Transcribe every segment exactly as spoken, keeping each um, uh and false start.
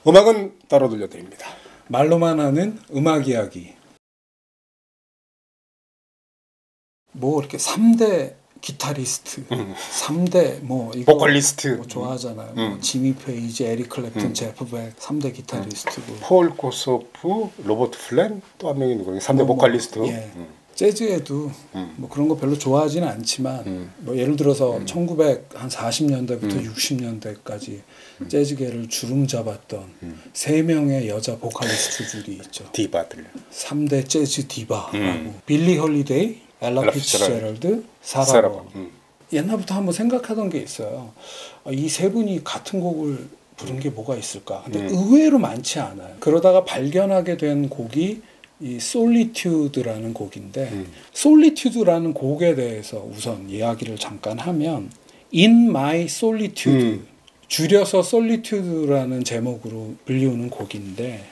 음악은 따로 들려드립니다. 말로만 하는 음악 이야기. 뭐 이렇게 삼 대 기타리스트, 음. 삼 대 뭐 이거 보컬리스트 뭐 좋아하잖아요. 음. 뭐 지미 페이지, 에릭 클랩튼, 음. 제프 백 삼 대 기타리스트고. 폴 코소프, 로버트 플랜 또 한 명이 누구예요? 삼 대 뭐, 보컬리스트. 뭐, 예. 음. 재즈에도 음. 뭐 그런 거 별로 좋아하지는 않지만 음. 뭐 예를 들어서 음. 천구백사십 년대부터 음. 육십 년대까지 음. 재즈계를 주름 잡았던 음. 세 명의 여자 보컬리스트들이 있죠. 디바들. 삼 대 재즈 디바라고. 음. 빌리 홀리데이, 엘라 엘라 피츠제럴드, 사라 사라본. 음. 옛날부터 한번 생각하던 게 있어요. 이 세 분이 같은 곡을 부른 게 뭐가 있을까? 근데 음. 의외로 많지 않아요. 그러다가 발견하게 된 곡이 이 솔리튜드라는 곡인데 음. 솔리튜드라는 곡에 대해서 우선 이야기를 잠깐 하면 In My Solitude, 음. 줄여서 솔리튜드라는 제목으로 불리우는 곡인데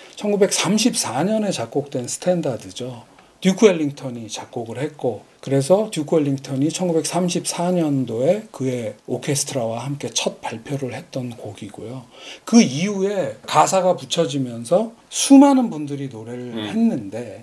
천구백삼십사 년에 작곡된 스탠다드죠. 듀크 웰링턴이 작곡을 했고, 그래서 듀크 웰링턴이 천구백삼십사 년도에 그의 오케스트라와 함께 첫 발표를 했던 곡이고요. 그 이후에 가사가 붙여지면서 수많은 분들이 노래를 음. 했는데,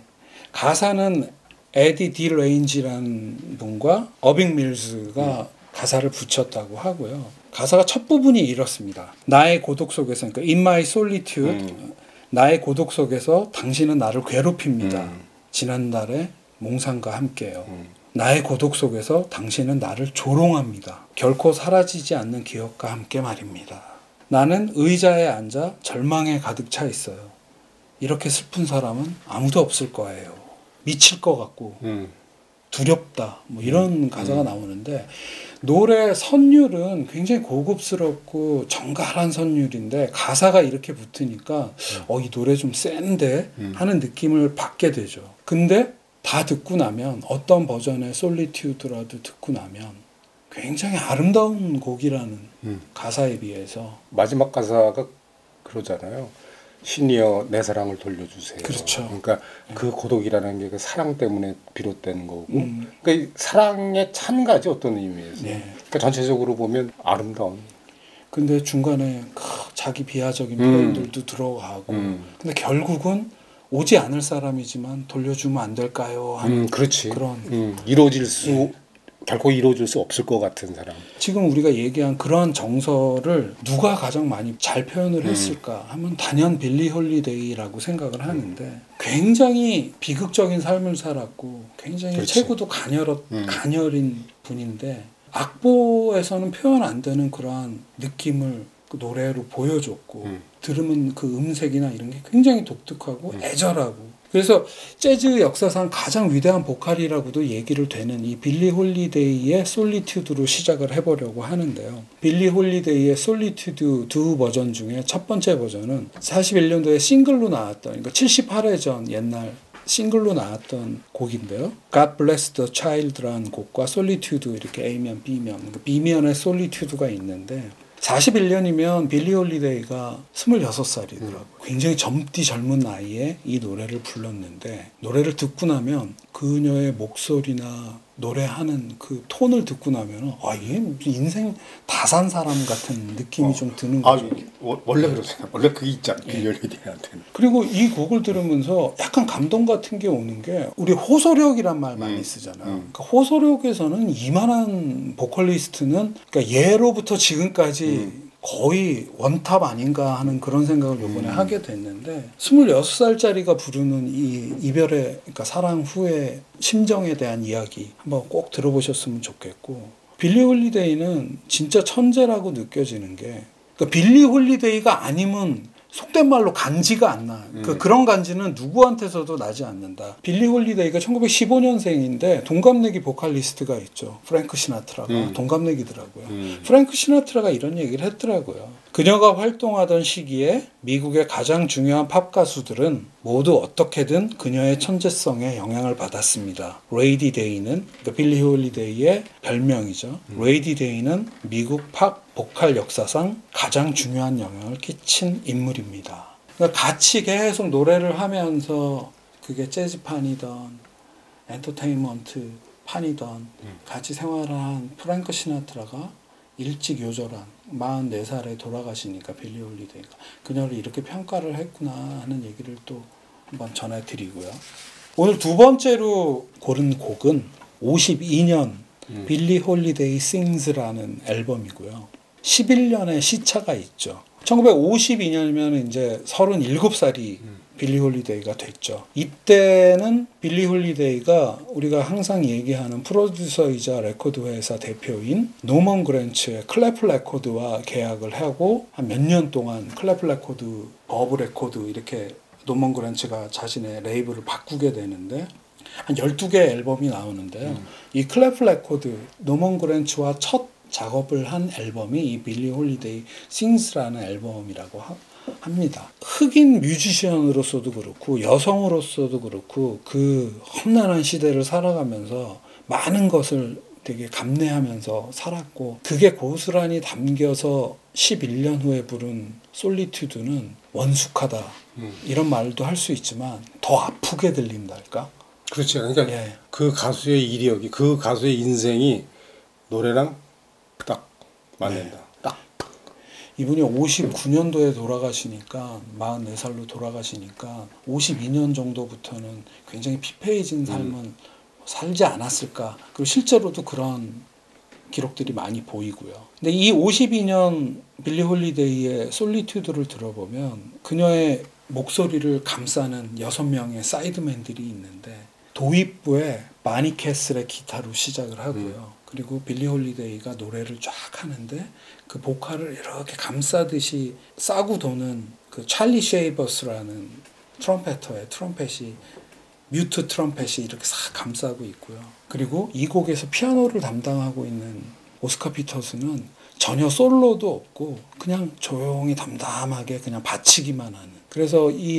가사는 에디 디 레인지라는 분과 어빙 밀스가 음. 가사를 붙였다고 하고요. 가사가 첫 부분이 이렇습니다. 나의 고독 속에서, 그러니까 In my solitude, 음. 나의 고독 속에서 당신은 나를 괴롭힙니다. 음. 지난달에 몽상과 함께요. 음. 나의 고독 속에서 당신은 나를 조롱합니다. 결코 사라지지 않는 기억과 함께 말입니다. 나는 의자에 앉아 절망에 가득 차 있어요. 이렇게 슬픈 사람은 아무도 없을 거예요. 미칠 것 같고 음. 두렵다. 뭐 이런 음. 가사가 음. 나오는데 노래 선율은 굉장히 고급스럽고 정갈한 선율인데 가사가 이렇게 붙으니까 음. 어, 이 노래 좀 센데 음. 하는 느낌을 받게 되죠. 근데 다 듣고 나면 어떤 버전의 솔리튜드라도 듣고 나면 굉장히 아름다운 곡이라는 음. 가사에 비해서 마지막 가사가 그러잖아요. 신이여 내 사랑을 돌려주세요. 그렇죠. 그러니까 네. 그 고독이라는 게 그 사랑 때문에 비롯된 거고, 음. 그러니까 사랑의 찬가지 어떤 의미에서. 네. 그러니까 전체적으로 보면 아름다운. 근데 중간에 자기 비하적인 표현들도 음. 들어가고, 음. 근데 결국은 오지 않을 사람이지만 돌려주면 안 될까요? 하는 음, 그렇지. 그런 음, 이루어질 수. 네. 결코 이루어질 수 없을 것 같은 사람. 지금 우리가 얘기한 그러한 정서를 누가 가장 많이 잘 표현을 했을까 하면 단연 빌리 홀리데이라고 생각을 하는데 굉장히 비극적인 삶을 살았고 굉장히 그렇지. 체구도 가녀렸, 음. 가녀린 분인데 악보에서는 표현 안 되는 그러한 느낌을 그 노래로 보여줬고 음. 들으면 그 음색이나 이런 게 굉장히 독특하고 음. 애절하고 그래서 재즈 역사상 가장 위대한 보컬이라고도 얘기를 되는 이 빌리 홀리데이의 솔리튜드로 시작을 해보려고 하는데요. 빌리 홀리데이의 솔리튜드 두 버전 중에 첫 번째 버전은 사십일 년도에 싱글로 나왔던, 그러니까 칠십팔 회 전 옛날 싱글로 나왔던 곡인데요. God Bless the Child라는 곡과 솔리튜드 이렇게 A면 B면, 그러니까 B면에 솔리튜드가 있는데 사십일 년이면 빌리 홀리데이가 스물여섯 살이더라고요. 음. 굉장히 젊디 젊은 나이에 이 노래를 불렀는데 노래를 듣고 나면 그녀의 목소리나 노래하는 그 톤을 듣고 나면 아, 이게 인생 다 산 사람 같은 느낌이 어. 좀 드는 거죠. 아, 원래 그렇잖아요. 원래 그게 있잖아요. 빌리 홀리데이한테는. 그리고 이 곡을 들으면서 약간 감동 같은 게 오는 게 우리 호소력이란 말 많이 음. 쓰잖아요. 음. 그러니까 호소력에서는 이만한 보컬리스트는 그러니까 예로부터 지금까지 음. 거의 원탑 아닌가 하는 그런 생각을 이번에 음. 하게 됐는데 스물여섯 살짜리가 부르는 이 이별의 그러니까 사랑 후의 심정에 대한 이야기 한번 꼭 들어보셨으면 좋겠고 빌리 홀리데이는 진짜 천재라고 느껴지는 게 그러니까 빌리 홀리데이가 아니면 속된 말로 간지가 안 나. 음. 그, 그런 간지는 누구한테서도 나지 않는다. 빌리 홀리데이가 천구백십오 년생인데 동갑내기 보컬리스트가 있죠. 프랭크 시나트라가 음. 동갑내기더라고요. 음. 프랭크 시나트라가 이런 얘기를 했더라고요. 그녀가 활동하던 시기에 미국의 가장 중요한 팝 가수들은 모두 어떻게든 그녀의 천재성에 영향을 받았습니다. 레이디 데이는 그러니까 빌리 홀리데이의 별명이죠. 음. 레이디 데이는 미국 팝 보컬 역사상 가장 중요한 영향을 끼친 인물입니다. 그러니까 같이 계속 노래를 하면서 그게 재즈판이든 엔터테인먼트 판이든 음. 같이 생활을 한 프랭크 시나트라가 일찍 요절한 마흔네 살에 돌아가시니까 빌리 홀리데이가 그녀를 이렇게 평가를 했구나 하는 얘기를 또 한번 전해드리고요. 오늘 두 번째로 고른 곡은 오십이 년 음. 빌리 홀리데이 싱스라는 앨범이고요. 십일 년의 시차가 있죠. 천구백오십이 년이면 이제 서른일곱 살이 음. 빌리 홀리데이가 됐죠. 이때는 빌리 홀리데이가 우리가 항상 얘기하는 프로듀서이자 레코드 회사 대표인 노먼 그랜츠의 클래프 레코드와 계약을 하고 한 몇 년 동안 클래프 레코드, 버브 레코드 이렇게 노먼 그랜츠가 자신의 레이블을 바꾸게 되는데 한 열두 개의 앨범이 나오는데요. 음. 이 클래프 레코드, 노먼 그랜츠와 첫 작업을 한 앨범이 이 빌리 홀리데이 싱스라는 앨범이라고 하, 합니다. 흑인 뮤지션으로서도 그렇고 여성으로서도 그렇고 그 험난한 시대를 살아가면서 많은 것을 되게 감내하면서 살았고 그게 고스란히 담겨서 십일 년 후에 부른 솔리튜드는 원숙하다 음. 이런 말도 할 수 있지만 더 아프게 들린달까? 그렇죠. 그러니까 예. 그 가수의 이력이 그 가수의 인생이 노래랑 딱 맞는다. 네. 딱. 이분이 오십구 년도에 돌아가시니까 마흔네 살로 돌아가시니까 오십이 년 정도부터는 굉장히 피폐해진 삶은 음. 살지 않았을까. 그리고 실제로도 그런 기록들이 많이 보이고요. 근데 이 오십이 년 빌리 홀리데이의 솔리튜드를 들어보면 그녀의 목소리를 감싸는 여섯 명의 사이드맨들이 있는데 도입부에 바니 캐슬의 기타로 시작을 하고요. 음. 그리고 빌리 홀리데이가 노래를 쫙 하는데 그 보컬을 이렇게 감싸듯이 싸고 도는 그 찰리 쉐이버스라는 트럼페터의 트럼펫이 뮤트 트럼펫이 이렇게 싹 감싸고 있고요. 그리고 이 곡에서 피아노를 담당하고 있는 오스카 피터스는 전혀 솔로도 없고 그냥 조용히 담담하게 그냥 받치기만 하는. 그래서 이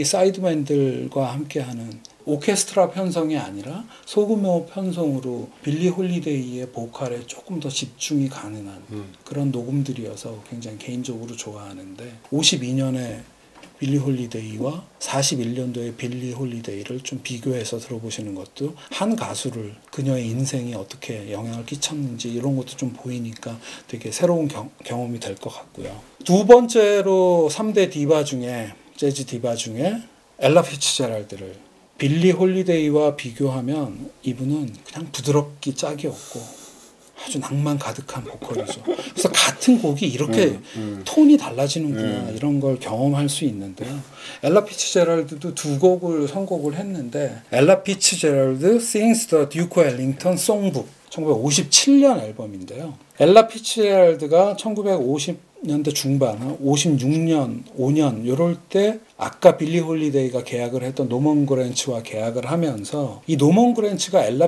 사이드맨들과 함께하는 오케스트라 편성이 아니라 소규모 편성으로 빌리 홀리데이의 보컬에 조금 더 집중이 가능한 음. 그런 녹음들이어서 굉장히 개인적으로 좋아하는데 오십이 년에 빌리 홀리데이와 사십일 년도의 빌리 홀리데이를 좀 비교해서 들어보시는 것도 한 가수를 그녀의 인생이 어떻게 영향을 끼쳤는지 이런 것도 좀 보이니까 되게 새로운 경, 경험이 될 것 같고요. 두 번째로 삼 대 디바 중에 재즈 디바 중에 엘라 피츠제랄드를 빌리 홀리데이와 비교하면 이분은 그냥 부드럽기 짝이 없고 아주 낭만 가득한 보컬이죠. 그래서 같은 곡이 이렇게 음, 음. 톤이 달라지는구나 음. 이런 걸 경험할 수 있는데요. 엘라 피츠제랄드도 두 곡을 선곡을 했는데 엘라 피츠제랄드 Sings the Duke Ellington Songbook 천구백오십칠 년 앨범인데요. 엘라 피츠제랄드가 천구백오십 년대 중반, 오십육 년, 오 년 요럴 때 아까 빌리 홀리데이가 계약을 했던 노먼 그랜츠와 계약을 하면서 이 노먼 그랜츠가 엘라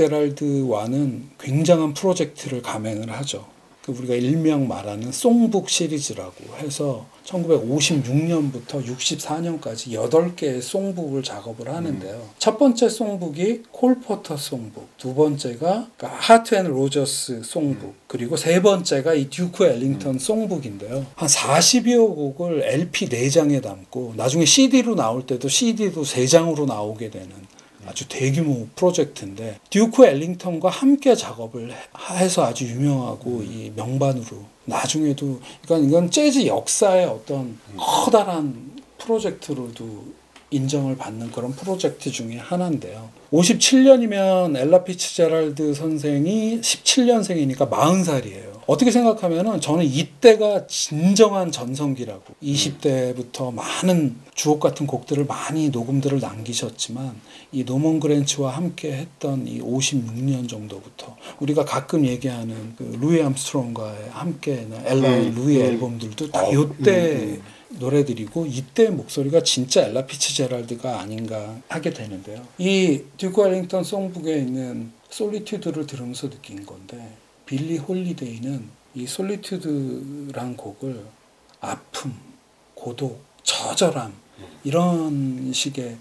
피츠제랄드와는 굉장한 프로젝트를 감행을 하죠. 그 우리가 일명 말하는 송북 시리즈라고 해서 천구백오십육 년부터 육십사 년까지 여덟 개의 송북을 작업을 하는데요. 음. 첫 번째 송북이 콜 포터 송북, 두 번째가 하트 앤 로저스 송북, 음. 그리고 세 번째가 이 듀크 엘링턴 음. 송북인데요. 한 사십여 곡을 엘피 네 장에 담고 나중에 씨디로 나올 때도 씨디도 세 장으로 나오게 되는 아주 대규모 프로젝트인데 듀크 엘링턴과 함께 작업을 해서 아주 유명하고 이 명반으로 나중에도 그러니까 이건 재즈 역사의 어떤 커다란 프로젝트로도 인정을 받는 그런 프로젝트 중에 하나인데요. 오십칠 년이면 엘라 피츠제랄드 선생이 십칠 년생이니까 마흔 살이에요. 어떻게 생각하면은 저는 이때가 진정한 전성기라고. 이십 대부터 많은 주옥 같은 곡들을 많이 녹음들을 남기셨지만 이 노먼 그랜츠와 함께 했던 이 오십육 년 정도부터 우리가 가끔 얘기하는 그 루이 암스트롱과의 함께 엘라 음, 루이 음. 앨범들도 다 이때 음, 음. 노래들이고 이때 목소리가 진짜 엘라 피츠제랄드가 아닌가 하게 되는데요. 이 듀크 엘링턴 송북에 있는 솔리튜드를 들으면서 느낀 건데 빌리 홀리데이는 이 솔리튜드란 곡을 아픔, 고독, 처절함 이런 식의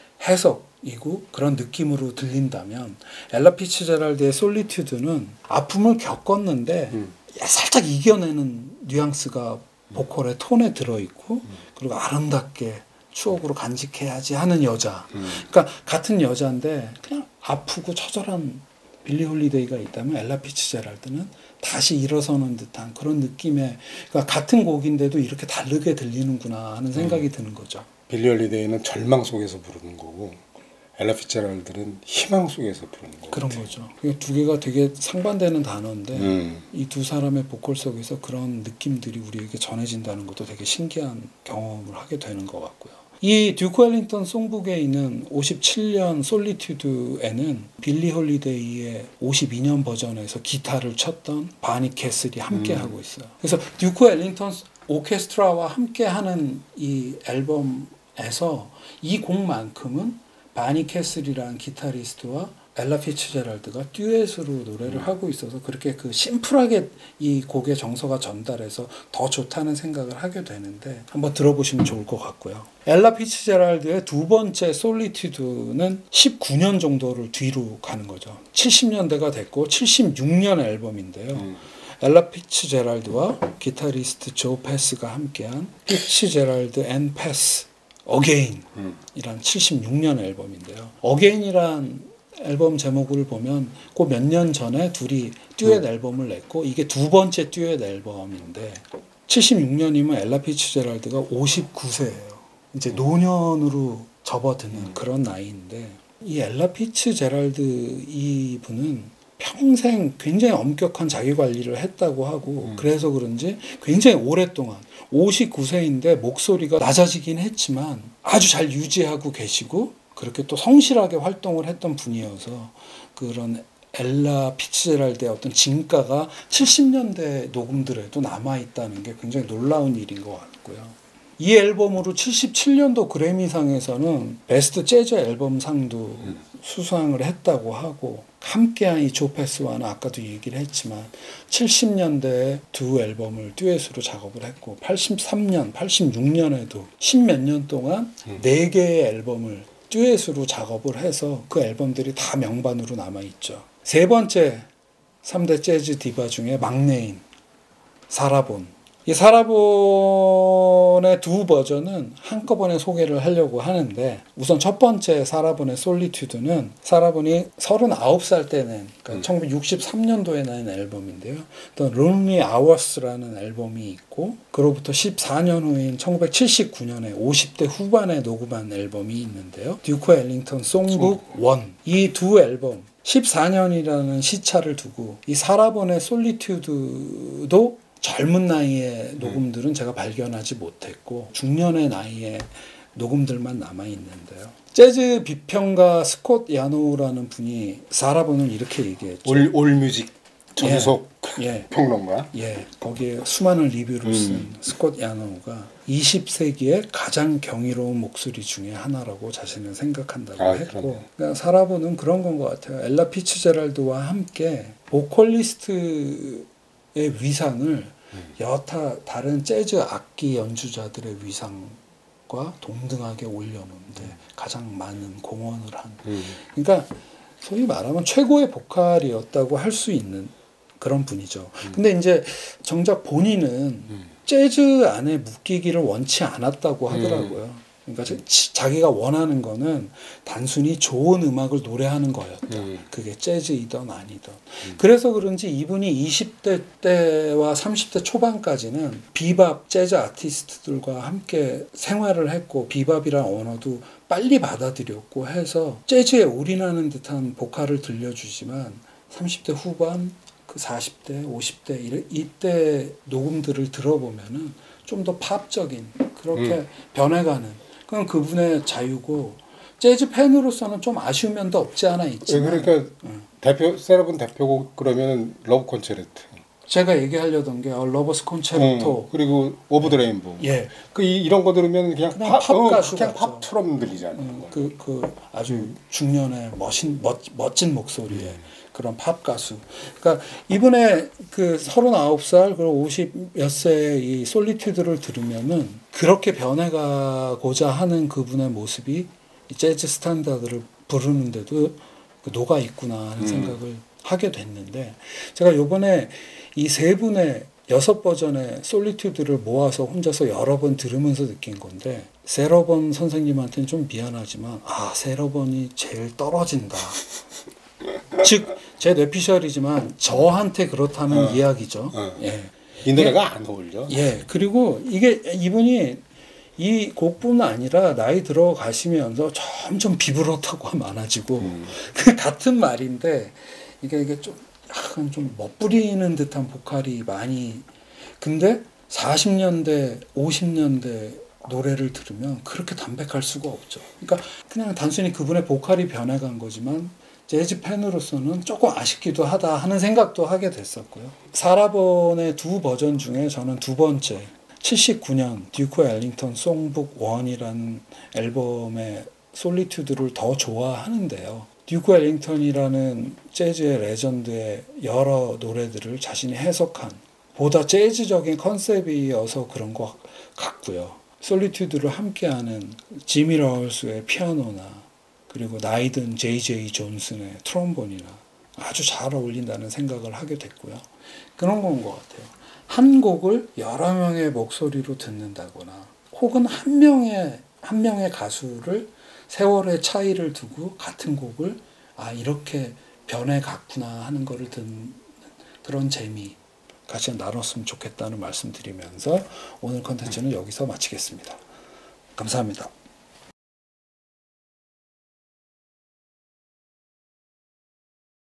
해석이고 그런 느낌으로 들린다면 엘라 피츠제랄드의 솔리튜드는 아픔을 겪었는데 음. 살짝 이겨내는 뉘앙스가 보컬의 톤에 들어있고 음. 그리고 아름답게 추억으로 간직해야지 하는 여자. 음. 그러니까 같은 여자인데 그냥 아프고 처절한 빌리 홀리데이가 있다면 엘라 피츠제랄드는 다시 일어서는 듯한 그런 느낌의, 그러니까 같은 곡인데도 이렇게 다르게 들리는구나 하는 생각이 음. 드는 거죠. 빌리 홀리데이는 절망 속에서 부르는 거고 엘라 피츠제랄드는 희망 속에서 부르는 거고 그런 거죠. 두 개가 되게 상반되는 단어인데 음. 이 두 사람의 보컬 속에서 그런 느낌들이 우리에게 전해진다는 것도 되게 신기한 경험을 하게 되는 것 같고요. 이 듀크 앨링턴 송북에 있는 오십칠 년 솔리튜드에는 빌리 홀리데이의 오십이 년 버전에서 기타를 쳤던 바니 캐슬이 함께 음. 하고 있어요. 그래서 듀크 앨링턴 오케스트라와 함께 하는 이 앨범에서 이 곡만큼은 바니 캐슬이라는 기타리스트와 엘라 피츠제랄드가 듀엣으로 노래를 음. 하고 있어서 그렇게 그 심플하게 이 곡의 정서가 전달해서 더 좋다는 생각을 하게 되는데 한번 들어보시면 좋을 것 같고요. 엘라 피츠제랄드의 두 번째 솔리튜드는 십구 년 정도를 뒤로 가는 거죠. 칠십 년대가 됐고 칠십육 년 앨범인데요. 음. 엘라 피츠제랄드와 기타리스트 조 패스가 함께한 피츠제랄드 앤 패스 어게인 이란 칠십육 년 앨범인데요. 어게인이란 앨범 제목을 보면 그 몇 년 전에 둘이 듀엣 음. 앨범을 냈고 이게 두 번째 듀엣 앨범인데 칠십육 년이면 엘라 피츠제랄드가 오십구 세예요. 이제 노년으로 접어드는 음. 그런 나이인데 이 엘라 피츠제랄드 이분은 평생 굉장히 엄격한 자기 관리를 했다고 하고 음. 그래서 그런지 굉장히 오랫동안 오십구 세인데 목소리가 낮아지긴 했지만 아주 잘 유지하고 계시고 그렇게 또 성실하게 활동을 했던 분이어서 그런 엘라 피츠제랄드의 어떤 진가가 칠십 년대 녹음들에도 남아있다는 게 굉장히 놀라운 일인 것 같고요. 이 앨범으로 칠십칠 년도 그래미상에서는 베스트 재즈 앨범 상도 음. 수상을 했다고 하고 함께한 이 조 패스와는 아까도 얘기를 했지만 칠십 년대에 두 앨범을 듀엣으로 작업을 했고 팔십삼 년, 팔십육 년에도 십몇 년 동안 음. 네 개의 앨범을 듀엣으로 작업을 해서 그 앨범들이 다 명반으로 남아있죠. 세 번째 삼 대 재즈 디바 중에 막내인 사라본. 이 사라본의 두 버전은 한꺼번에 소개를 하려고 하는데 우선 첫 번째 사라본의 솔리튜드는 사라본이 서른아홉 살 때 낸 그러니까 음. 천구백육십삼 년도에 낸 앨범인데요. 또 Lonely Hours라는 앨범이 있고 그로부터 십사 년 후인 천구백칠십구 년에 오십 대 후반에 녹음한 앨범이 있는데요. 듀크 앨링턴 송북 일. 이 두 앨범 십사 년이라는 시차를 두고 이 사라본의 솔리튜드도 젊은 나이의 녹음들은 음. 제가 발견하지 못했고 중년의 나이의 녹음들만 남아있는데요. 재즈 비평가 스콧 야노우라는 분이 사라본을 이렇게 얘기했죠. 올, 올뮤직 전속 예, 예, 평론가. 예, 거기에 수많은 리뷰를 쓴 음. 스콧 야노우가 이십 세기의 가장 경이로운 목소리 중에 하나라고 자신은 생각한다고 아, 했고 그러니까 사라본은 그런 건 것 같아요. 엘라 피츠제랄드와 함께 보컬리스트 의 위상을 음. 여타 다른 재즈 악기 연주자들의 위상과 동등하게 올려놓는데 음. 가장 많은 공헌을 한 음. 그러니까 소위 말하면 최고의 보컬이었다고 할 수 있는 그런 분이죠. 음. 근데 이제 정작 본인은 음. 재즈 안에 묶이기를 원치 않았다고 하더라고요. 음. 그러니까 자기가 원하는 거는 단순히 좋은 음악을 노래하는 거였다. 음. 그게 재즈이든 아니든. 음. 그래서 그런지 이분이 이십 대 때와 삼십 대 초반까지는 비밥 재즈 아티스트들과 함께 생활을 했고 비밥이란 언어도 빨리 받아들였고 해서 재즈에 올인하는 듯한 보컬을 들려주지만 삼십 대 후반, 그 사십 대, 오십 대 이때 녹음들을 들어보면은 좀 더 팝적인 그렇게 음. 변해가는 그건 그분의 자유고 재즈 팬으로서는 좀 아쉬운 면도 없지 않아 있지만 네, 그러니까 응. 대표 세라본 대표곡 그러면 러브 콘체르트 제가 얘기하려던 게 러버스 콘체르토 응, 그리고 오브 더 레인보우 예. 그 이, 이런 거 들으면 그냥, 그냥 팝, 팝 어, 가수 그냥 팝처럼 들리잖아요. 응, 그, 그 아주 중년의 멋진 멋, 멋진 목소리에 음. 그런 팝 가수. 그러니까 이분의 그 서른아홉 살 그리고 오십 몇 세의 이 솔리튜드를 들으면은 그렇게 변해가고자 하는 그분의 모습이 이 재즈 스탠다드를 부르는데도 그 녹아 있구나 하는 음. 생각을 하게 됐는데 제가 요번에 이 세 분의 여섯 버전의 솔리튜드를 모아서 혼자서 여러 번 들으면서 느낀 건데 세러본 선생님한테는 좀 미안하지만 아 세러본이 제일 떨어진다. 즉 제 뇌피셜이지만 저한테 그렇다는 어. 이야기죠. 어. 예. 이 노래가 안 어울려. 예. 그리고 이게 이분이 이 곡뿐 아니라 나이 들어가시면서 점점 비브로토가 많아지고 음. 그 같은 말인데 이게 이게 좀 약간 좀 멋부리는 듯한 보컬이 많이 근데 사십 년대, 오십 년대 노래를 들으면 그렇게 담백할 수가 없죠. 그러니까 그냥 단순히 그분의 보컬이 변해간 거지만 재즈 팬으로서는 조금 아쉽기도 하다 하는 생각도 하게 됐었고요. 사라본의 두 버전 중에 저는 두 번째 칠십구 년 듀크 엘링턴 송북 일이라는 앨범의 솔리튜드를 더 좋아하는데요. 듀크 엘링턴이라는 재즈의 레전드의 여러 노래들을 자신이 해석한 보다 재즈적인 컨셉이어서 그런 것 같고요. 솔리튜드를 함께하는 지미 러울스의 피아노나 그리고 나이든 제이 제이 존슨의 트롬본이나 아주 잘 어울린다는 생각을 하게 됐고요. 그런 건 것 같아요. 한 곡을 여러 명의 목소리로 듣는다거나 혹은 한 명의 한 명의 가수를 세월의 차이를 두고 같은 곡을 아 이렇게 변해갔구나 하는 거를 듣는 그런 재미 같이 나눴으면 좋겠다는 말씀 드리면서 오늘 컨텐츠는 여기서 마치겠습니다. 감사합니다.